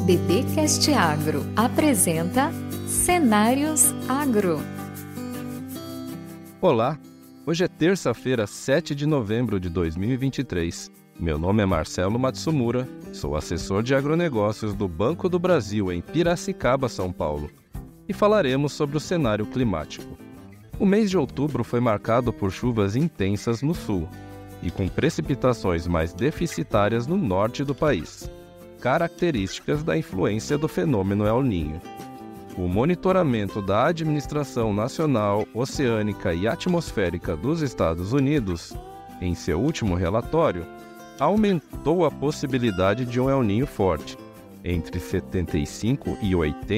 BBcast Agro apresenta Cenários Agro. Olá, hoje é terça-feira, 7 de novembro de 2023. Meu nome é Marcelo Matsumura, sou assessor de agronegócios do Banco do Brasil em Piracicaba, São Paulo, e falaremos sobre o cenário climático. O mês de outubro foi marcado por chuvas intensas no sul e com precipitações mais deficitárias no norte do país, características da influência do fenômeno El Niño. O monitoramento da Administração Nacional Oceânica e Atmosférica dos Estados Unidos, em seu último relatório, aumentou a possibilidade de um El Niño forte, entre 75% e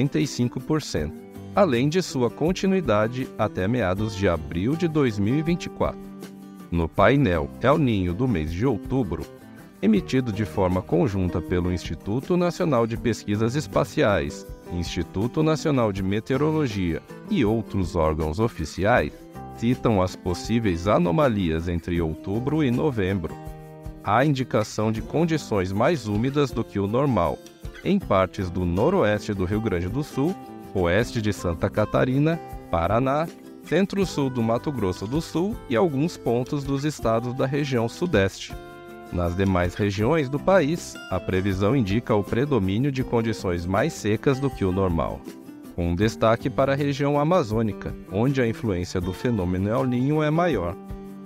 85%, além de sua continuidade até meados de abril de 2024. No painel El Niño do mês de outubro, emitido de forma conjunta pelo Instituto Nacional de Pesquisas Espaciais, Instituto Nacional de Meteorologia e outros órgãos oficiais, citam as possíveis anomalias entre outubro e novembro. Há indicação de condições mais úmidas do que o normal, em partes do noroeste do Rio Grande do Sul, oeste de Santa Catarina, Paraná, centro-sul do Mato Grosso do Sul e alguns pontos dos estados da região sudeste. Nas demais regiões do país, a previsão indica o predomínio de condições mais secas do que o normal, com destaque para a região amazônica, onde a influência do fenômeno El Niño é maior.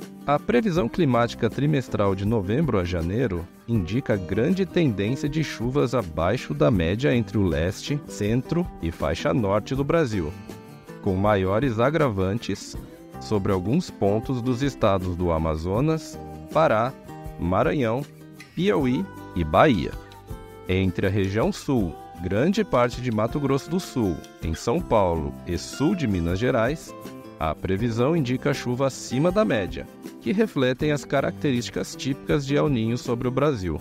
A previsão climática trimestral de novembro a janeiro indica grande tendência de chuvas abaixo da média entre o leste, centro e faixa norte do Brasil, com maiores agravantes sobre alguns pontos dos estados do Amazonas, Pará, Maranhão, Piauí e Bahia. Entre a região sul, grande parte de Mato Grosso do Sul, em São Paulo e sul de Minas Gerais, a previsão indica chuva acima da média, que refletem as características típicas de El Niño sobre o Brasil.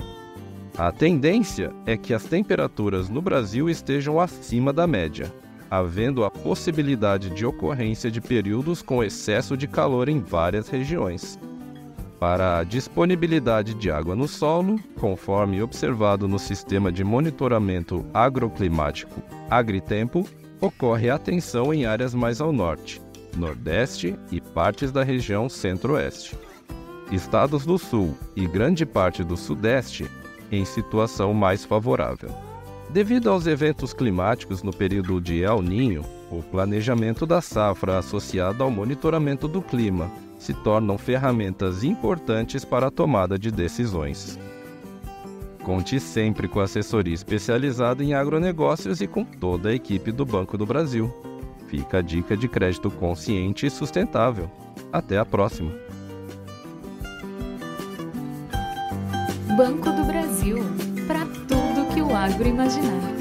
A tendência é que as temperaturas no Brasil estejam acima da média, havendo a possibilidade de ocorrência de períodos com excesso de calor em várias regiões. Para a disponibilidade de água no solo, conforme observado no Sistema de Monitoramento Agroclimático Agritempo, ocorre atenção em áreas mais ao norte, nordeste e partes da região centro-oeste. Estados do sul e grande parte do sudeste em situação mais favorável. Devido aos eventos climáticos no período de El Niño, o planejamento da safra associado ao monitoramento do clima se tornam ferramentas importantes para a tomada de decisões. Conte sempre com assessoria especializada em agronegócios e com toda a equipe do Banco do Brasil. Fica a dica de crédito consciente e sustentável. Até a próxima! Banco do Brasil, para tudo que o agro imaginar.